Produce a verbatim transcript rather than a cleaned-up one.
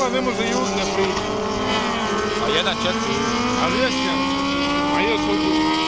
Nula ne može Julija prići. A jedan četiri. Ali jesi jedan. A još